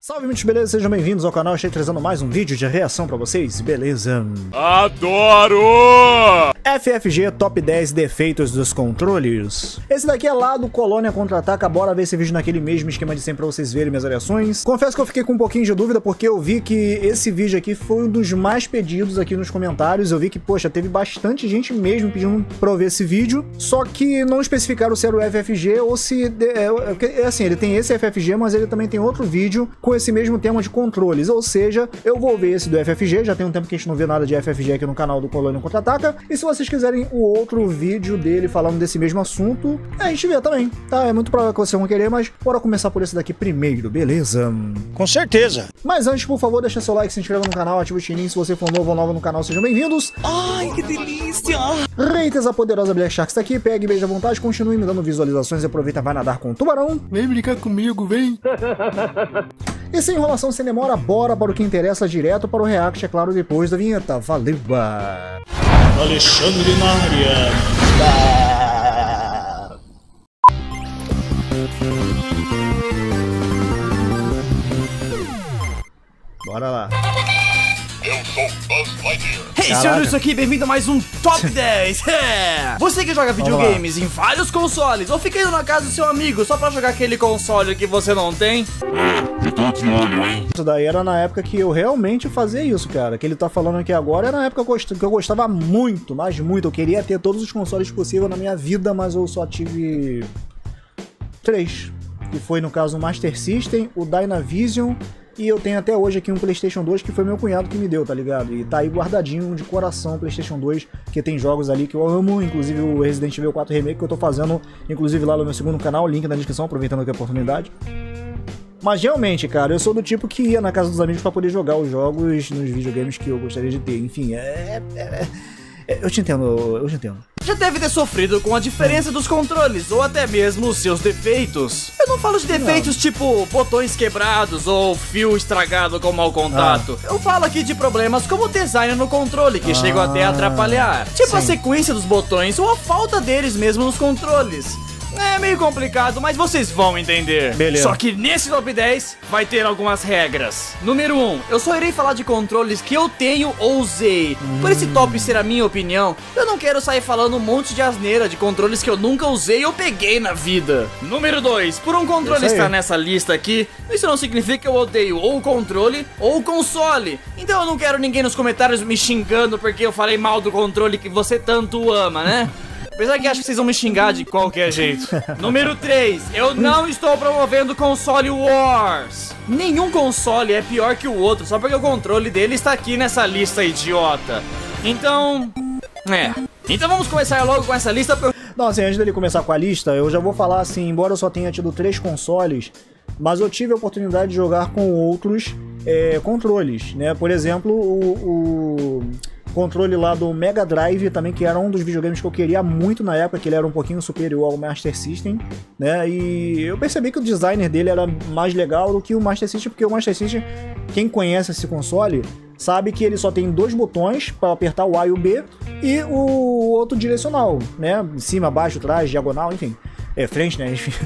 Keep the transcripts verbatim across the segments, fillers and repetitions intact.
Salve, muitos beleza? Sejam bem-vindos ao canal. Achei trazendo mais um vídeo de reação pra vocês, beleza? Adoro! F F G Top dez Defeitos dos Controles. Esse daqui é lá do Colônia Contra-Ataca. Bora ver esse vídeo naquele mesmo esquema de sempre pra vocês verem minhas reações. Confesso que eu fiquei com um pouquinho de dúvida porque eu vi que esse vídeo aqui foi um dos mais pedidos aqui nos comentários. Eu vi que, poxa, teve bastante gente mesmo pedindo pra eu ver esse vídeo. Só que não especificaram se era o F F G ou se... É, é assim, ele tem esse F F G, mas ele também tem outro vídeo com esse mesmo tema de controles, ou seja, eu vou ver esse do F F G, já tem um tempo que a gente não vê nada de F F G aqui no canal do Colônia Contra-Ataca, e se vocês quiserem o outro vídeo dele falando desse mesmo assunto, a gente vê também, tá? É muito provável que vocês vão querer, mas bora começar por esse daqui primeiro, beleza? Com certeza! Mas antes, por favor, deixa seu like, se inscreva no canal, ativa o sininho, se você for novo ou nova no canal, sejam bem-vindos! Ai, que delícia! Reitas, a poderosa Black Shark está aqui, pegue, beija à vontade, continue me dando visualizações e aproveita, vai nadar com o tubarão. Vem brincar comigo, vem! E sem enrolação, sem demora, bora para o que interessa, direto para o react, é claro, depois da vinheta. Valeu! Alexandre na área! Bora lá! Eu sou Buzz Lightyear. Hey, senhores, isso aqui, bem-vindo a mais um Top dez! É. Você que joga videogames em vários consoles, ou fica indo na casa do seu amigo só pra jogar aquele console que você não tem? É, eu tô de olho, hein? Isso daí era na época que eu realmente fazia isso, cara. Que ele tá falando aqui agora era na época que eu gostava muito, mas muito. Eu queria ter todos os consoles possíveis na minha vida, mas eu só tive três. Que foi, no caso, o Master System, o Dynavision. E eu tenho até hoje aqui um PlayStation dois que foi meu cunhado que me deu, tá ligado? E tá aí guardadinho de coração o PlayStation dois, que tem jogos ali que eu amo, inclusive o Resident Evil quatro Remake que eu tô fazendo, inclusive lá no meu segundo canal, link na descrição, aproveitando aqui a oportunidade. Mas realmente, cara, eu sou do tipo que ia na casa dos amigos pra poder jogar os jogos nos videogames que eu gostaria de ter. Enfim, é... é, é eu te entendo, eu te entendo. Já deve ter sofrido com a diferença dos controles, ou até mesmo os seus defeitos. Eu não falo de defeitos não. tipo botões quebrados ou fio estragado com mau contato. Ah. Eu falo aqui de problemas como o design no controle, que ah. chegam até a atrapalhar. Tipo Sim. a sequência dos botões ou a falta deles mesmo nos controles. É meio complicado, mas vocês vão entender. Beleza. Só que nesse top dez vai ter algumas regras. Número um, eu só irei falar de controles que eu tenho ou usei. Hum. Por esse top ser a minha opinião, eu não quero sair falando um monte de asneira de controles que eu nunca usei ou peguei na vida. Número dois, por um controle estar nessa lista aqui, isso não significa que eu odeio ou o controle ou o console. Então eu não quero ninguém nos comentários me xingando porque eu falei mal do controle que você tanto ama, né? Apesar que acho que vocês vão me xingar de qualquer jeito. Número três, eu não estou promovendo console wars. Nenhum console é pior que o outro só porque o controle dele está aqui nessa lista idiota. Então... É. Então vamos começar logo com essa lista. Não, assim, antes dele começar com a lista, eu já vou falar assim, embora eu só tenha tido três consoles, mas eu tive a oportunidade de jogar com outros é, controles, né? Por exemplo, o... o... controle lá do Mega Drive também, que era um dos videogames que eu queria muito na época, que ele era um pouquinho superior ao Master System, né, e eu percebi que o designer dele era mais legal do que o Master System, porque o Master System, quem conhece esse console, sabe que ele só tem dois botões para apertar o A e o B, e o outro direcional, né, cima, baixo, trás, diagonal, enfim, é, frente, né, enfim.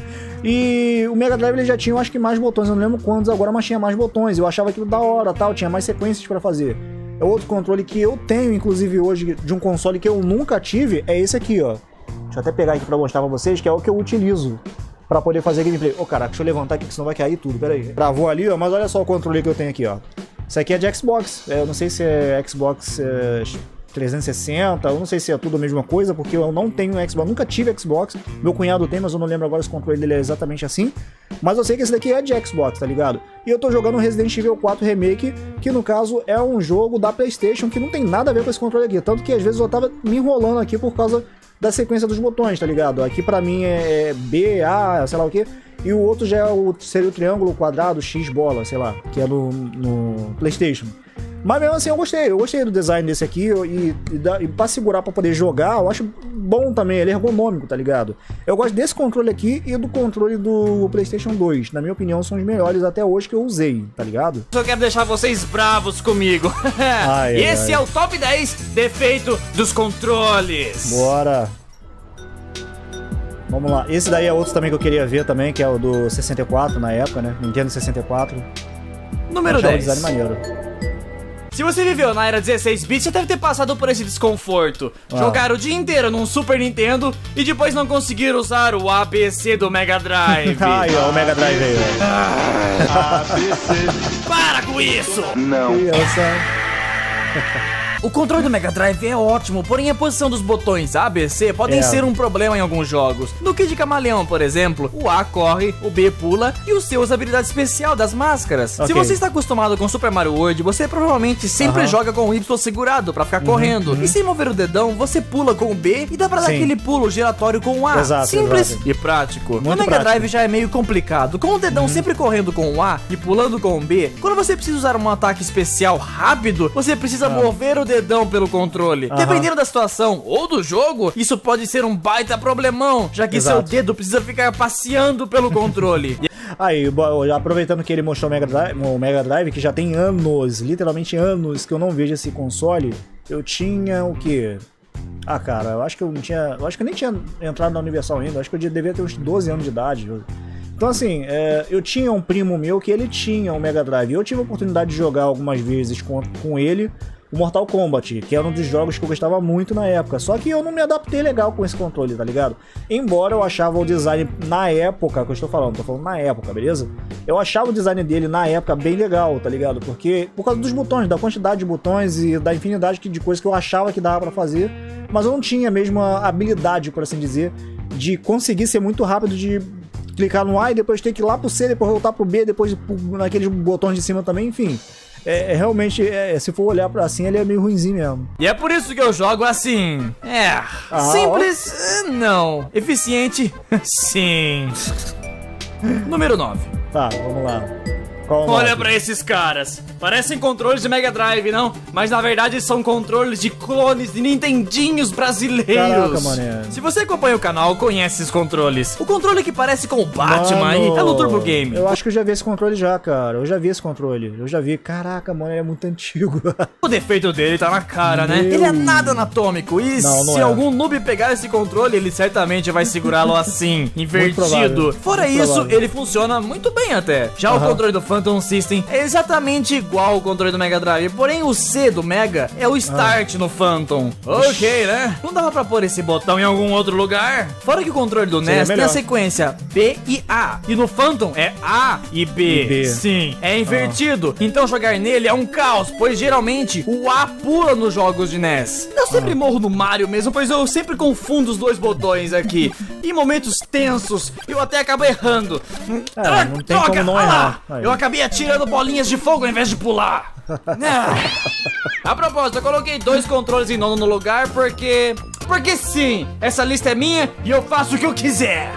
E o Mega Drive ele já tinha, eu acho que mais botões, eu não lembro quantos agora, mas tinha mais botões, eu achava aquilo da hora, tal, tinha mais sequências para fazer. É outro controle que eu tenho, inclusive hoje, de um console que eu nunca tive, é esse aqui, ó. Deixa eu até pegar aqui pra mostrar pra vocês, que é o que eu utilizo pra poder fazer gameplay. Ô, caraca, deixa eu levantar aqui, que senão vai cair tudo, pera aí. Travou ali, ó, mas olha só o controle que eu tenho aqui, ó. Isso aqui é de Xbox, é, eu não sei se é Xbox é, trezentos e sessenta, eu não sei se é tudo a mesma coisa, porque eu não tenho Xbox, nunca tive Xbox, meu cunhado tem, mas eu não lembro agora se o controle dele é exatamente assim, mas eu sei que esse daqui é de Xbox, tá ligado? E eu tô jogando Resident Evil quatro Remake, que no caso é um jogo da PlayStation, que não tem nada a ver com esse controle aqui, tanto que às vezes eu tava me enrolando aqui por causa da sequência dos botões, tá ligado? Aqui pra mim é B, A, sei lá o que, e o outro já é o, seria o triângulo, quadrado, X, bola, sei lá, que é no, no PlayStation. Mas mesmo assim eu gostei, eu gostei do design desse aqui e, e, e pra segurar pra poder jogar, eu acho bom também, ele é ergonômico, tá ligado? Eu gosto desse controle aqui e do controle do PlayStation dois, na minha opinião são os melhores até hoje que eu usei, tá ligado? Eu quero deixar vocês bravos comigo. Ai, Esse ai. é o top dez defeito dos controles. Bora! Vamos lá, esse daí é outro também que eu queria ver também, que é o do sessenta e quatro na época, né? Nintendo sessenta e quatro. Número Achava o dez. design maneiro. Se você viveu na era dezesseis bits, você deve ter passado por esse desconforto. Ah. Jogar o dia inteiro num Super Nintendo e depois não conseguir usar o A B C do Mega Drive. Ai, ó, o Mega Drive aí, ó. Para com isso! Criança. O controle do Mega Drive é ótimo, porém a posição dos botões A, B, C podem É. ser um problema em alguns jogos. No Kid Camaleão, por exemplo, o A corre, o B pula e o C usa a habilidade especial das máscaras. Se Ok. você está acostumado com Super Mario World, você provavelmente sempre Aham. joga com o Y segurado pra ficar correndo. E sem mover o dedão, você pula com o B e dá pra dar Sim. aquele pulo giratório com o A. Exato, Simples exato. e prático. no Muito Mega prático. Drive já é meio complicado. Com o dedão sempre correndo com o A e pulando com o B, quando você precisa usar um ataque especial rápido, você precisa mover o dedão pelo controle. Aham. Dependendo da situação ou do jogo, isso pode ser um baita problemão, já que Exato. seu dedo precisa ficar passeando pelo controle. Aí, bo- aproveitando que ele mostrou o Mega Drive, o Mega Drive, que já tem anos, literalmente anos, que eu não vejo esse console, eu tinha o quê? Ah, cara, eu acho que eu não tinha. Eu acho que eu nem tinha entrado na Universal ainda, eu acho que eu devia ter uns doze anos de idade. Então, assim, é, eu tinha um primo meu que ele tinha um Mega Drive. Eu tive a oportunidade de jogar algumas vezes com, com ele o Mortal Kombat, que era um dos jogos que eu gostava muito na época. Só que eu não me adaptei legal com esse controle, tá ligado? Embora eu achava o design na época, que eu estou falando, tô falando na época, beleza? Eu achava o design dele na época bem legal, tá ligado? Porque, por causa dos botões, da quantidade de botões e da infinidade de coisas que eu achava que dava pra fazer, mas eu não tinha mesmo a habilidade, por assim dizer, de conseguir ser muito rápido de clicar no A e depois ter que ir lá pro C, depois voltar pro B, depois pro, naqueles botões de cima também, enfim. É, é realmente, é, se for olhar pra assim, ele é meio ruinzinho mesmo. E é por isso que eu jogo assim. É. Ah, Simples? eh, Não. Eficiente? Sim. Número nove. Tá, vamos lá. Qual o Olha nove? pra esses caras. Parecem controles de Mega Drive, não? Mas na verdade são controles de clones de Nintendinhos brasileiros. Caraca, mané. Se você acompanha o canal, conhece esses controles. O controle que parece com o Batman aí Mano, é no Turbo Game. Eu acho que eu já vi esse controle já, cara. Eu já vi esse controle. Eu já vi. Caraca, mano, ele é muito antigo. O defeito dele tá na cara, né? Meu. Ele é nada anatômico. E Não, não se é. algum noob pegar esse controle, ele certamente vai segurá-lo assim, invertido. provável. Fora Muito isso, provável. ele funciona muito bem até. Já o Aham. controle do Phantom System é exatamente igual ao controle do Mega Drive, porém o C do Mega é o Start no Phantom. Ok, né? Não dava pra pôr esse botão em algum outro lugar? Fora que o controle do Seria N E S tem a melhor. sequência B e A. E no Phantom é A e B. E B. Sim, é invertido. Então jogar nele é um caos, pois geralmente o A pula nos jogos de N E S. Eu sempre morro no Mario mesmo, pois eu sempre confundo os dois botões aqui. Em momentos tensos, eu até acabo errando. É, não tem como não ah lá, errar. Aí. Eu acabei atirando bolinhas de fogo ao invés de pular. Ah. A propósito, eu coloquei dois controles em nono no lugar porque... Porque sim, essa lista é minha e eu faço o que eu quiser.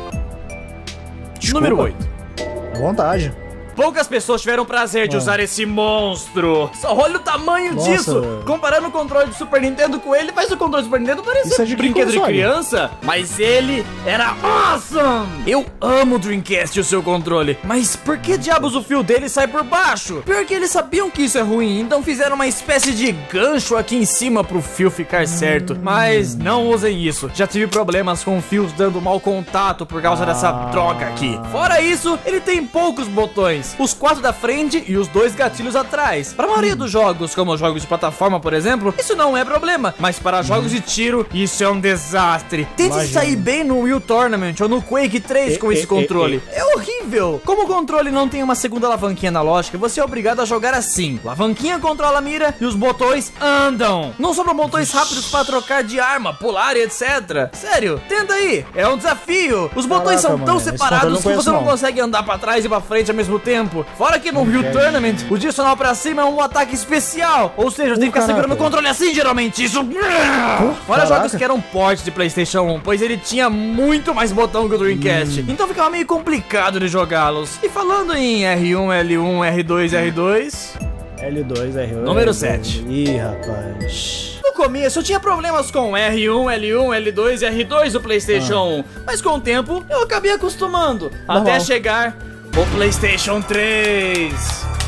Desculpa. Número oito. À vontade. Poucas pessoas tiveram prazer de Ah. usar esse monstro. Só olha o tamanho Nossa. disso. Comparando o controle do Super Nintendo com ele, faz o controle do Super Nintendo parecer Isso é um de que brinquedo de console? criança. Mas ele era awesome. Eu amo o Dreamcast e o seu controle. Mas por que diabos o fio dele sai por baixo? Pior que eles sabiam que isso é ruim, então fizeram uma espécie de gancho aqui em cima pro fio ficar certo. Mas não usem isso. Já tive problemas com fios dando mau contato por causa dessa Ah. droga aqui. Fora isso, ele tem poucos botões. Os quatro da frente e os dois gatilhos atrás. Para a maioria dos jogos, como os jogos de plataforma, por exemplo, isso não é problema. Mas para jogos de tiro, isso é um desastre. Tente Imagina. sair bem no Wii Tournament ou no Quake três E- com e- esse e- controle. É horrível. Como o controle não tem uma segunda alavanquinha analógica, você é obrigado a jogar assim. Alavanquinha controla a mira e os botões andam. Não sobram botões rápidos para trocar de arma, pular e etcétera. Sério, tenta aí. É um desafio. Os botões Caraca, são tão mano, esse separados controle eu não que você conheço, não não. consegue andar pra trás e pra frente ao mesmo tempo. Fora que no Wii Tournament, o direcional pra cima é um ataque especial. Ou seja, você tem que ficar caraca. segurando o controle assim, geralmente. Isso... Fora caraca. jogos que eram ports de PlayStation um, pois ele tinha muito mais botão que o Dreamcast. Hum. Então ficava meio complicado de jogá-los. E falando em R um, L um, R dois, R dois... L dois, R um. Número sete. Ih, rapaz. No começo eu tinha problemas com R um, L um, L dois e R dois do PlayStation um, mas com o tempo eu acabei acostumando, Normal. até chegar o PlayStation três.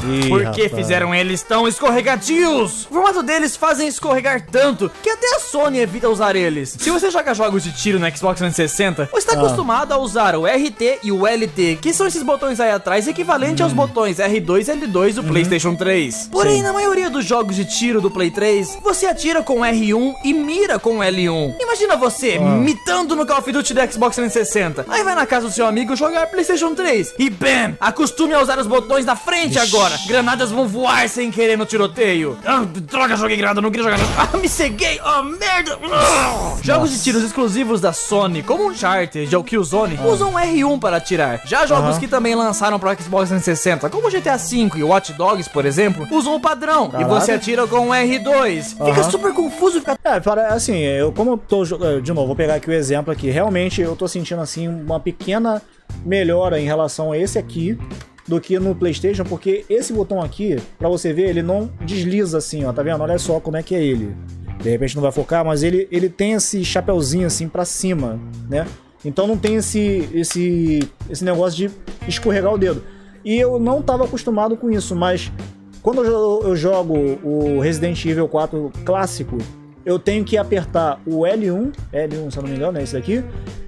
Ih, Por que rapaz. fizeram eles tão escorregadios? O formato deles fazem escorregar tanto que até a Sony evita usar eles. Se você joga jogos de tiro no Xbox trezentos e sessenta, você está Ah. acostumado a usar o R T e o L T, que são esses botões aí atrás, equivalente Hum. aos botões R dois e L dois do PlayStation três. Porém, Sim. na maioria dos jogos de tiro do Play três, você atira com R um e mira com L um. Imagina você mitando no Call of Duty do Xbox trezentos e sessenta. Aí vai na casa do seu amigo jogar PlayStation três e bam! Acostume a usar os botões da frente agora. Granadas vão voar sem querer no tiroteio. Ah, droga, joguei granada, não queria jogar granada. Ah, me ceguei, oh merda. Ah. Jogos de tiros exclusivos da Sony, como Uncharted ou Killzone, usam R um para atirar. Já jogos Aham. que também lançaram para Xbox trezentos e sessenta, como G T A cinco e Watch Dogs, por exemplo, usam o padrão. Caraca. E você atira com R dois. Fica Aham. super confuso, fica... É, para, assim, eu como eu tô jogando, de novo, vou pegar aqui o exemplo aqui, realmente eu tô sentindo assim uma pequena melhora em relação a esse aqui do que no PlayStation, porque esse botão aqui, pra você ver, ele não desliza assim, ó, tá vendo? Olha só como é que é ele. De repente não vai focar, mas ele, ele tem esse chapeuzinho assim pra cima, né? Então não tem esse, esse, esse negócio de escorregar o dedo. E eu não tava acostumado com isso, mas quando eu, eu jogo o Resident Evil quatro clássico, eu tenho que apertar o L um, L um se eu não me engano, é esse daqui,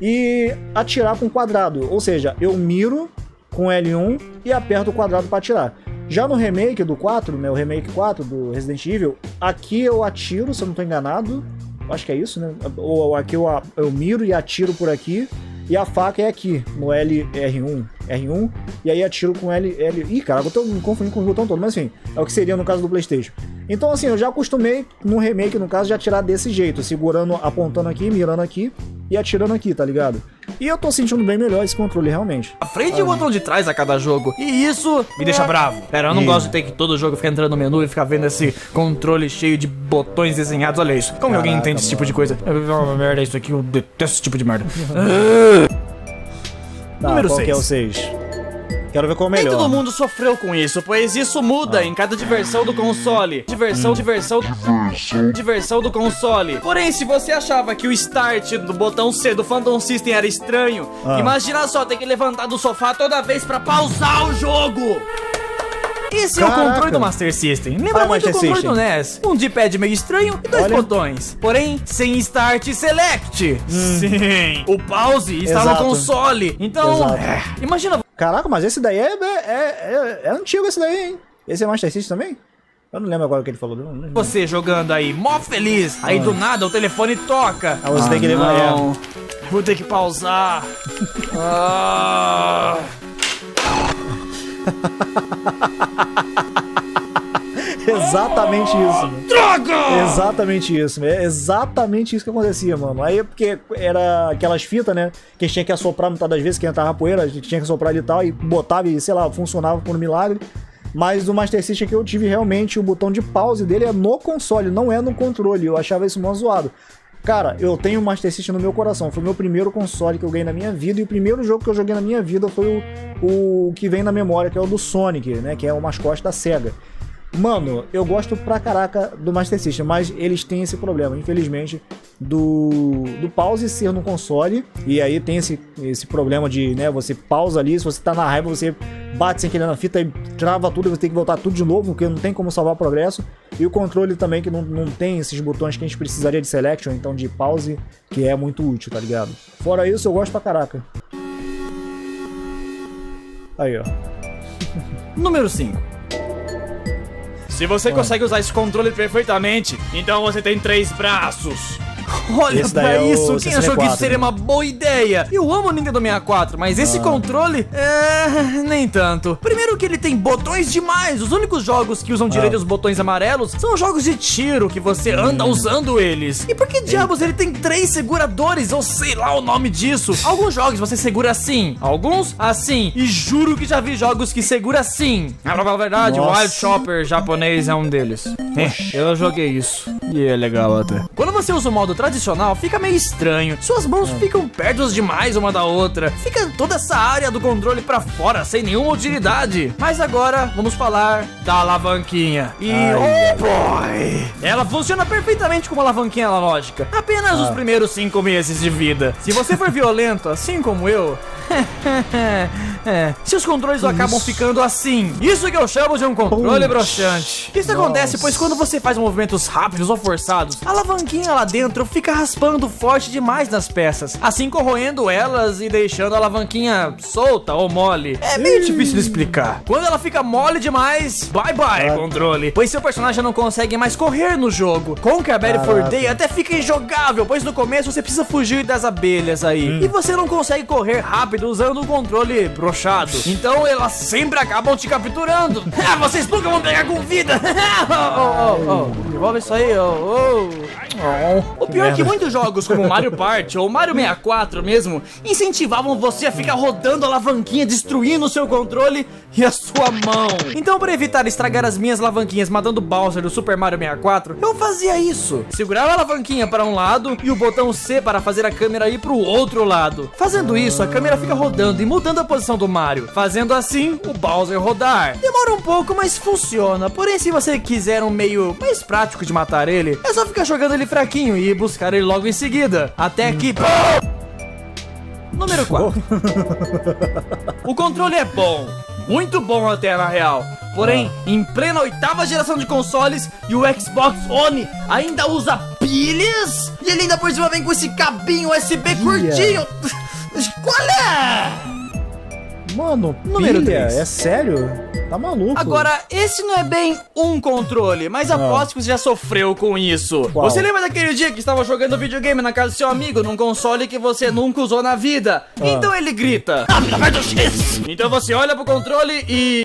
e atirar com quadrado. Ou seja, eu miro com L um e aperto o quadrado para atirar. Já no remake do quatro, né, o remake quatro do Resident Evil, aqui eu atiro, se eu não tô enganado, acho que é isso, né? Ou aqui eu, eu miro e atiro por aqui, e a faca é aqui, no L R um, R um, e aí atiro com L, L... Ih, caraca, eu tô me confundindo com o botão todo, mas enfim, é o que seria no caso do PlayStation. Então assim, eu já acostumei no remake, no caso, de atirar desse jeito, segurando, apontando aqui, mirando aqui e atirando aqui, tá ligado? E eu tô sentindo bem melhor esse controle, realmente. A frente e o botão de trás a cada jogo. E isso me deixa bravo. Pera, eu não Ih. gosto de ter que todo jogo ficar entrando no menu e ficar vendo esse controle cheio de botões desenhados. Olha isso. Como alguém Caraca, entende esse tipo mano. de coisa? É uma merda isso aqui, eu detesto esse tipo de merda. Tá, Número qual que é o seis. seis? Quero ver qual é o Nem melhor. todo mundo sofreu com isso, pois isso muda em cada diversão do console. Diversão, diversão, diversão do console. Porém, se você achava que o start do botão C do Phantom System era estranho, Ah. imagina só ter que levantar do sofá toda vez pra pausar o jogo. Esse é o Caraca. controle do Master System. Lembra Ah, muito o Master controle System. do N E S. Um D-pad meio estranho e dois Olha. botões. Porém, sem Start e Select. Sim. O pause está Exato. no console. Então, Exato. é, imagina... Caraca, mas esse daí é, é, é, é antigo esse daí, hein? Esse é Master System também? Eu não lembro agora o que ele falou. Não lembro. Você jogando aí, mó feliz. Aí do nada o telefone toca. Ah, você tem que levar- não. Vou ter que pausar. Ah. Exatamente isso. mano. Droga! Exatamente isso, é exatamente isso que acontecia, mano. Aí porque era aquelas fitas, né? Que a gente tinha que assoprar muitas das vezes, que entrava poeira, a gente tinha que assoprar ali e tal, e botava e, sei lá, funcionava por um milagre. Mas o Master System que eu tive realmente, o botão de pause dele é no console, não é no controle. Eu achava isso mó zoado. Cara, eu tenho o Master System no meu coração. Foi o meu primeiro console que eu ganhei na minha vida. E o primeiro jogo que eu joguei na minha vida foi o, o que vem na memória, que é o do Sonic, né? Que é o mascote da SEGA. Mano, eu gosto pra caraca do Master System, mas eles têm esse problema, infelizmente, do, do pause ser no console. E aí tem esse, esse problema de, né, você pausa ali, se você tá na raiva, você bate sem querer na fita e trava tudo e você tem que voltar tudo de novo, porque não tem como salvar o progresso. E o controle também, que não, não tem esses botões que a gente precisaria de selection, então de pause, que é muito útil, tá ligado? Fora isso, eu gosto pra caraca. Aí, ó. Número cinco. Se você consegue usar esse controle perfeitamente, então você tem três braços. Olha Esse daí pra é o isso, quem sessenta e achou que quatro, isso seria né? uma boa ideia? Eu amo o Nintendo sessenta e quatro, mas esse controle, é... nem tanto. Primeiro que ele tem botões demais. Os únicos jogos que usam direito os botões amarelos são jogos de tiro, que você anda usando eles. E por que diabos ele tem três seguradores, ou sei lá o nome disso? Alguns jogos você segura assim, alguns assim. E juro que já vi jogos que segura assim. Ah, pra falar a verdade, o Nossa. Wild Chopper japonês é um deles. É, eu joguei isso. E é legal até. Quando você usa o modo tradicional, fica meio estranho. Suas mãos ficam perto demais uma da outra. Fica toda essa área do controle pra fora, sem nenhuma utilidade. Mas agora, vamos falar da alavanquinha. E, Ai, oh boy! Ela funciona perfeitamente como alavanquinha analógica. Apenas os primeiros cinco meses de vida. Se você for violento, assim como eu... É, seus controles acabam ficando assim. Isso que eu chamo de um controle broxante. Isso acontece pois quando você faz movimentos rápidos ou forçados, a alavanquinha lá dentro fica raspando forte demais nas peças, assim corroendo elas e deixando a alavanquinha solta ou mole. É meio difícil de explicar. Quando ela fica mole demais, bye bye controle, pois seu personagem não consegue mais correr no jogo. Conquer Bad Fur Day até fica injogável, pois no começo você precisa fugir das abelhas aí, hum. e você não consegue correr rápido usando o controle broxado. Então elas sempre acabam te capturando. Ah, vocês nunca vão pegar com vida. oh, oh, oh. Devolve isso aí. Oh, oh. O pior é que muitos jogos como Mario Party ou Mario sessenta e quatro mesmo incentivavam você a ficar rodando a alavanquinha, destruindo o seu controle e a sua mão. Então, para evitar estragar as minhas alavanquinhas matando Bowser do Super Mario sessenta e quatro, eu fazia isso. Segurava a alavanquinha para um lado e o botão C para fazer a câmera ir para o outro lado. Fazendo isso, a câmera fica rodando e mudando a posição do Mario, fazendo assim o Bowser rodar. Demora um pouco, mas funciona. Porém, se você quiser um meio mais prático de matar ele, é só ficar jogando ele fraquinho e buscar ele logo em seguida. Até que... Número quatro. O controle é bom. Muito bom até, na real. Porém, ah. em plena oitava geração de consoles e o Xbox One ainda usa pilhas? E ele ainda por cima vem com esse cabinho U S B yeah. curtinho. Qual é? Mano, número três. É sério? Tá maluco? Agora, esse não é bem um controle, mas aposto que você já sofreu com isso. Qual? Você lembra daquele dia que estava jogando videogame na casa do seu amigo num console que você nunca usou na vida? Ah. Então ele grita: ah, do X! Então você olha pro controle e...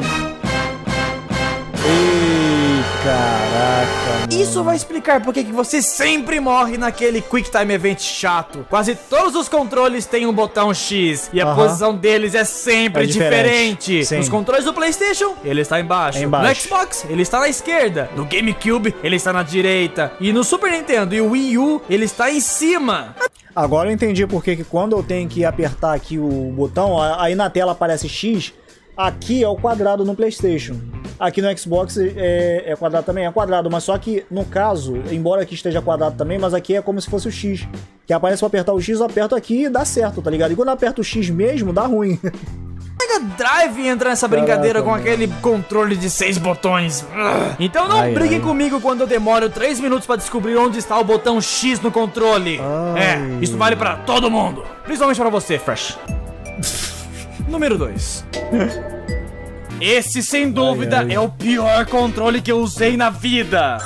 Ei, caraca, mano. Isso vai explicar por que você sempre morre naquele Quick Time Event chato. Quase todos os controles têm um botão X e a uh-huh. posição deles é sempre é diferente. diferente. Nos controles do PlayStation, ele está embaixo. É embaixo. No Xbox, ele está na esquerda. No GameCube, ele está na direita. E no Super Nintendo e o Wii U, ele está em cima. Agora eu entendi por que quando eu tenho que apertar aqui o botão, aí na tela aparece X. Aqui é o quadrado no PlayStation. Aqui no Xbox é, é quadrado também, é quadrado, mas só que, no caso, embora aqui esteja quadrado também, mas aqui é como se fosse o X. Que aparece pra apertar o X, eu aperto aqui e dá certo, tá ligado? E quando eu aperto o X mesmo, dá ruim. Mega Drive entra nessa brincadeira Caraca, com aquele controle de seis botões. Então não ai, briguem ai. comigo quando eu demoro três minutos pra descobrir onde está o botão X no controle. Ai. É, isso vale pra todo mundo. Principalmente pra você, Fresh. Número dois. Esse, sem dúvida, ai, ai. é o pior controle que eu usei na vida.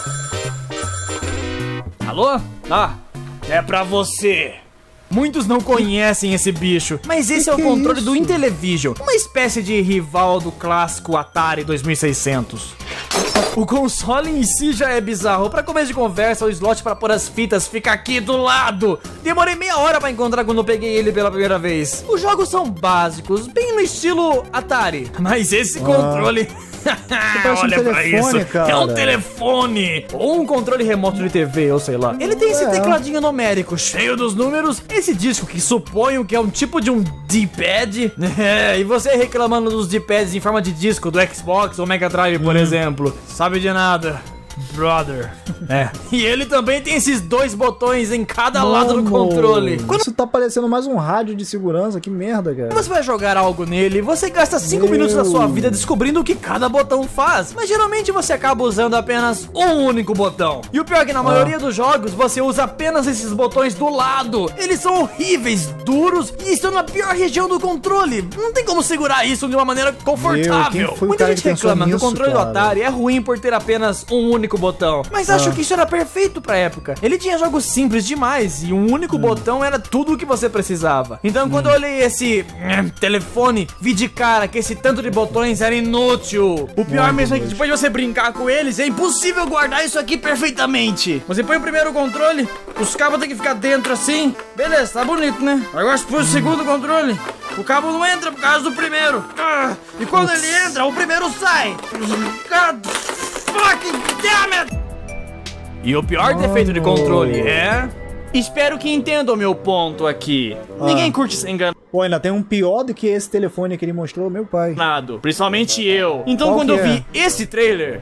Alô? Ah, é pra você. Muitos não conhecem esse bicho, mas esse que é o controle é do Intellivision, uma espécie de rival do clássico Atari dois mil e seiscentos. O console em si já é bizarro. Pra começo de conversa, o slot pra pôr as fitas fica aqui do lado. Demorei meia hora pra encontrar quando eu peguei ele pela primeira vez. Os jogos são básicos, bem no estilo Atari, mas esse ah. controle... Olha um pra isso, cara. É um telefone ou um controle remoto de T V, ou sei lá. Ele tem esse é. tecladinho numérico cheio dos números, esse disco que suponho que é um tipo de um D-pad. É, e você reclamando dos D-pads em forma de disco do Xbox ou Mega Drive, por hum. exemplo. Sabe de nada, brother. É. E ele também tem esses dois botões em cada Mano, lado do controle. Quando... Isso tá parecendo mais um rádio de segurança, que merda, cara. Você vai jogar algo nele, você gasta cinco Meu... minutos da sua vida descobrindo o que cada botão faz. Mas geralmente você acaba usando apenas um único botão. E o pior é que na ah. maioria dos jogos você usa apenas esses botões do lado. Eles são horríveis, duros e estão na pior região do controle. Não tem como segurar isso de uma maneira confortável. Meu, Muita gente reclama que o controle cara? do Atari é ruim por ter apenas um único botão. Mas acho ah. que isso era perfeito pra época. Ele tinha jogos simples demais e um único hum. botão era tudo o que você precisava. Então hum. quando eu olhei esse hum, telefone, vi de cara que esse tanto de botões era inútil. O pior Meu mesmo Deus. é que depois de você brincar com eles, é impossível guardar isso aqui perfeitamente. Você põe o primeiro controle, os cabos tem que ficar dentro assim. Beleza, tá bonito, né? Agora se põe o segundo controle, o cabo não entra por causa do primeiro. Ah, e quando Ups. ele entra, o primeiro sai. God fucking damn it! E o pior oh, defeito de controle é... Espero que entendam o meu ponto aqui. Ah. Ninguém curte ser enganado. Pô, ainda tem um pior do que esse telefone que ele mostrou, meu pai. Principalmente eu. Então Qual quando eu é? vi esse trailer...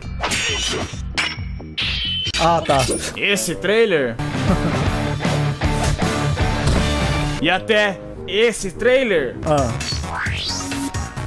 Ah, tá. Esse trailer... e até esse trailer... Ah.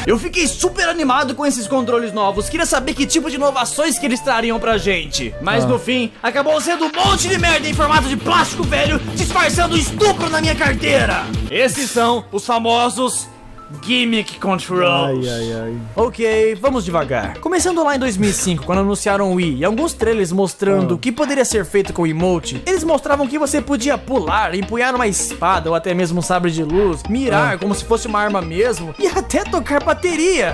Eu fiquei super animado com esses controles novos, queria saber que tipo de inovações que eles trariam pra gente. Mas ah. no fim, acabou sendo um monte de merda em formato de plástico velho, disfarçando estupro na minha carteira. Esses são os famosos Gimmick Controls. Ai, ai, ai. Ok, vamos devagar. Começando lá em dois mil e cinco, quando anunciaram o Wii e alguns trailers mostrando o que poderia ser feito com o emote, eles mostravam que você podia pular, empunhar uma espada ou até mesmo um sabre de luz, mirar ah. como se fosse uma arma mesmo e até tocar bateria.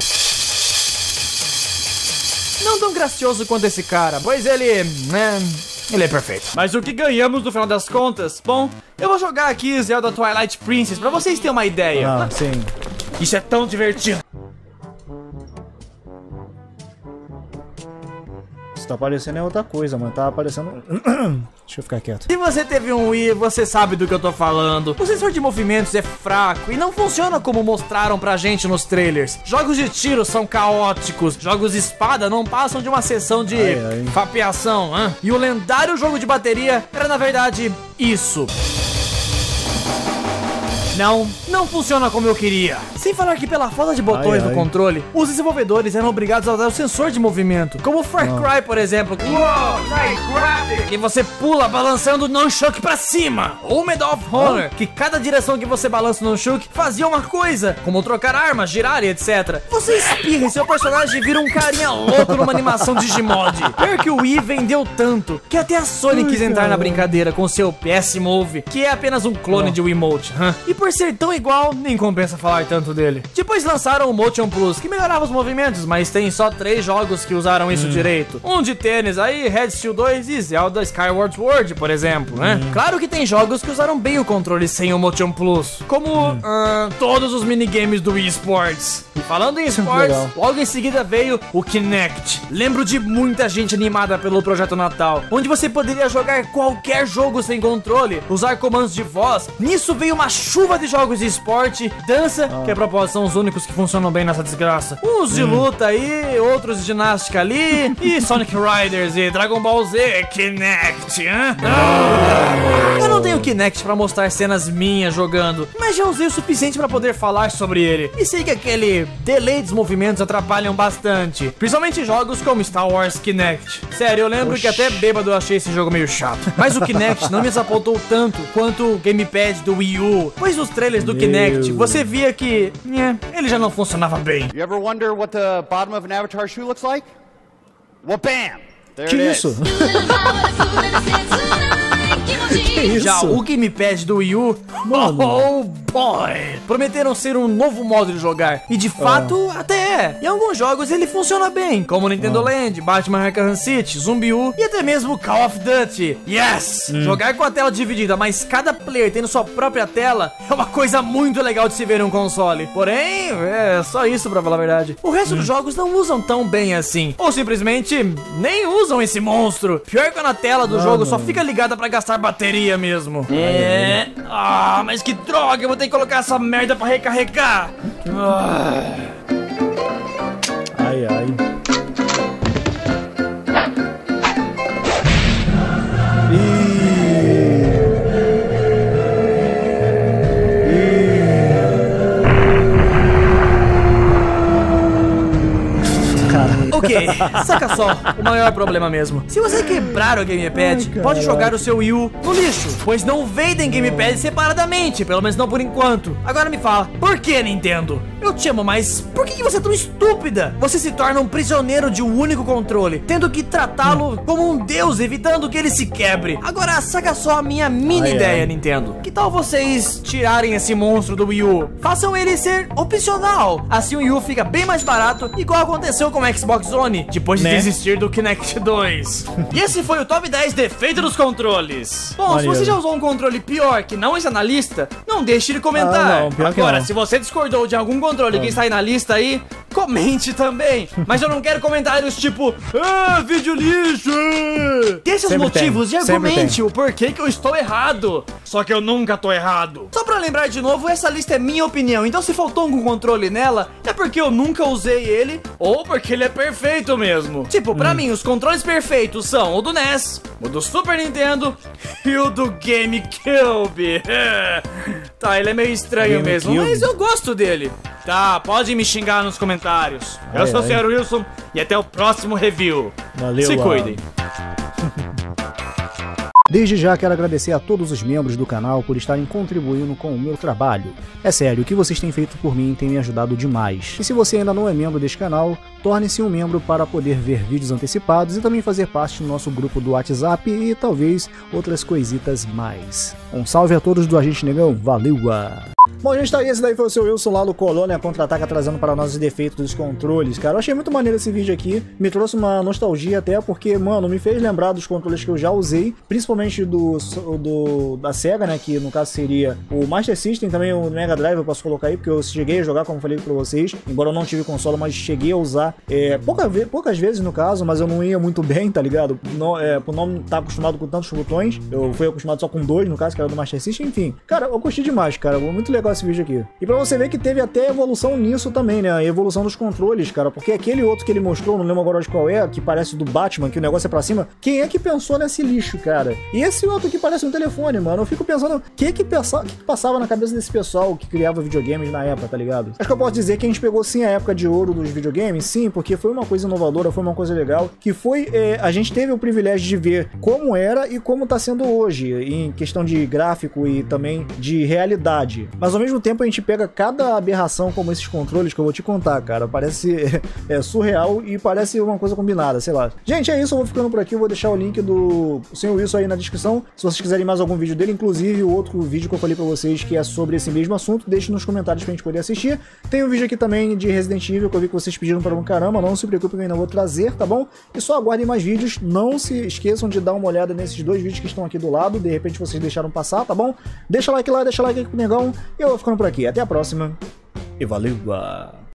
Não tão gracioso quanto esse cara, pois ele... né... ele é perfeito. Mas o que ganhamos no final das contas? Bom, eu vou jogar aqui Zelda Twilight Princess pra vocês terem uma ideia. Ah, sim. Isso é tão divertido. Isso tá aparecendo é outra coisa, mano. Tá aparecendo... Deixa eu ficar quieto. Se você teve um Wii, você sabe do que eu tô falando. O sensor de movimentos é fraco e não funciona como mostraram pra gente nos trailers. Jogos de tiro são caóticos. Jogos de espada não passam de uma sessão de ai, ai. fapeação. Hein? E o lendário jogo de bateria era, na verdade, isso. Não, não funciona como eu queria. Sem falar que pela falta de botões ai, no ai. controle, os desenvolvedores eram obrigados a usar o sensor de movimento, como o Far Cry, por exemplo, que você pula balançando o nunchuck pra cima, ou Medal of Honor, que cada direção que você balança o nunchuck fazia uma coisa, como trocar armas, girar e etcétera. Você espirra e seu personagem vira um carinha louco numa animação Digimod. Pior que o Wii vendeu tanto, que até a Sony quis entrar na brincadeira com seu P S Move, que é apenas um clone oh. de Wiimote. Huh? E por ser tão igual, nem compensa falar tanto dele. Depois lançaram o Motion Plus, que melhorava os movimentos, mas tem só três jogos que usaram isso hum. direito. Um de tênis aí, Red Steel dois e Zelda Skyward Sword, por exemplo, né? Hum. Claro que tem jogos que usaram bem o controle sem o Motion Plus, como hum. uh, todos os minigames do Wii Sports. E falando em esportes, logo em seguida veio o Kinect. Lembro de muita gente animada pelo projeto Natal, onde você poderia jogar qualquer jogo sem controle, usar comandos de voz. Nisso veio uma chuva de jogos de esporte, dança, ah. que a propósito são os únicos que funcionam bem nessa desgraça. Uns de hum. luta aí, outros de ginástica ali, e Sonic Riders e Dragon Ball Z Kinect, hein? Ah. Eu não tenho Kinect pra mostrar cenas minhas jogando, mas já usei o suficiente pra poder falar sobre ele. E sei que aquele delay dos movimentos atrapalham bastante, principalmente em jogos como Star Wars Kinect. Sério, eu lembro Oxi. que até bêbado eu achei esse jogo meio chato. Mas o Kinect não me desapontou tanto quanto o gamepad do Wii U, pois nos trailers do Meu. Kinect, você via que é, ele já não funcionava bem. You ever wonder what the bottom of an Avatar shoe looks like? Well, bam! There que it isso? is. Que isso? Já o gamepad do Wii U, Mano. oh boy, prometeram ser um novo modo de jogar. E de fato, ah. até é. Em alguns jogos ele funciona bem, como Nintendo ah. Land, Batman Arkham City, Zumbi U e até mesmo Call of Duty. Yes! Hum. Jogar com a tela dividida, mas cada player tendo sua própria tela, é uma coisa muito legal de se ver em um console. Porém, é só isso pra falar a verdade. O resto hum. dos jogos não usam tão bem assim, ou simplesmente nem usam esse monstro. Pior que na tela do ah, jogo mano. só fica ligada pra gastar bateria mesmo. É. Ah, mas que droga, eu vou ter que colocar essa merda pra recarregar. Ah. Ai, ai. Ok, saca só, o maior problema mesmo. Se você quebrar o gamepad, Ai, pode jogar o seu Wii U no lixo, pois não vendem gamepad separadamente, pelo menos não por enquanto. Agora me fala, por que, Nintendo? Eu te amo, mas por que você é tão estúpida? Você se torna um prisioneiro de um único controle, tendo que tratá-lo como um deus, evitando que ele se quebre. Agora saca só a minha mini ai, ideia, ai. Nintendo. Que tal vocês tirarem esse monstro do Wii U? Façam ele ser opcional. Assim o Wii U fica bem mais barato, igual aconteceu com o Xbox One, depois de né? desistir do Kinect dois. E esse foi o top dez defeitos dos controles. Bom, Maria. se você já usou um controle pior que não está na lista, não deixe de comentar. Ah, não, Agora, se você discordou de algum controle ah. que está aí na lista aí, comente também. Mas eu não quero comentários tipo, ah, vídeo lixo. Deixe os motivos tem. e argumente o porquê que eu estou errado. Só que eu nunca tô errado. Só pra lembrar de novo, essa lista é minha opinião. Então se faltou algum controle nela, é porque eu nunca usei ele, ou porque ele é perfeito mesmo. Tipo, pra hum. mim, os controles perfeitos são o do N E S, o do Super Nintendo e o do GameCube. Tá, ele é meio estranho Game mesmo, Cube. mas eu gosto dele. tá, pode me xingar nos comentários. Eu Ai, sou o ai. senhor Wilson e até o próximo review. Valeu, Se ah. cuidem. Desde já quero agradecer a todos os membros do canal por estarem contribuindo com o meu trabalho. É sério, o que vocês têm feito por mim tem me ajudado demais. E se você ainda não é membro deste canal, torne-se um membro para poder ver vídeos antecipados e também fazer parte do nosso grupo do WhatsApp e talvez outras coisitas mais. Um salve a todos do Agente Negão, valeu! Bom, gente, tá aí, esse daí foi o seu Wilson lá do Colônia Contra-Ataca, trazendo para nós os defeitos dos controles, cara. Eu achei muito maneiro esse vídeo aqui, me trouxe uma nostalgia até, porque, mano, me fez lembrar dos controles que eu já usei, principalmente do, do da SEGA, né, que no caso seria o Master System, também o Mega Drive eu posso colocar aí, porque eu cheguei a jogar, como eu falei pra vocês, embora eu não tive console, mas cheguei a usar é, pouca ve poucas vezes no caso, mas eu não ia muito bem, tá ligado? Não, é, por não estar acostumado com tantos botões, eu fui acostumado só com dois, no caso, que era do Master System, enfim. Cara, eu curti demais, cara, muito legal esse vídeo aqui. E pra você ver que teve até evolução nisso também, né? A evolução dos controles, cara, porque aquele outro que ele mostrou, não lembro agora de qual é, que parece do Batman, que o negócio é pra cima, quem é que pensou nesse lixo, cara? E esse outro que parece um telefone, mano, eu fico pensando, o que que, pensa... que que passava na cabeça desse pessoal que criava videogames na época, tá ligado? Acho que eu posso dizer que a gente pegou sim a época de ouro dos videogames, sim, porque foi uma coisa inovadora, foi uma coisa legal, que foi, é, a gente teve o privilégio de ver como era e como tá sendo hoje, em questão de gráfico e também de realidade. Mas ao mesmo tempo a gente pega cada aberração como esses controles que eu vou te contar, cara, parece é, surreal e parece uma coisa combinada, sei lá. Gente, é isso, eu vou ficando por aqui, eu vou deixar o link do senhor Wilson aí na descrição, se vocês quiserem mais algum vídeo dele, inclusive o outro vídeo que eu falei pra vocês que é sobre esse mesmo assunto, deixe nos comentários pra gente poder assistir. Tem um vídeo aqui também de Resident Evil que eu vi que vocês pediram para um caramba, não se preocupem que eu ainda vou trazer, tá bom? E só aguardem mais vídeos, não se esqueçam de dar uma olhada nesses dois vídeos que estão aqui do lado, de repente vocês deixaram passar, tá bom? Deixa like lá, deixa like aqui pro negão, e eu vou ficando por aqui. Até a próxima, e valeu!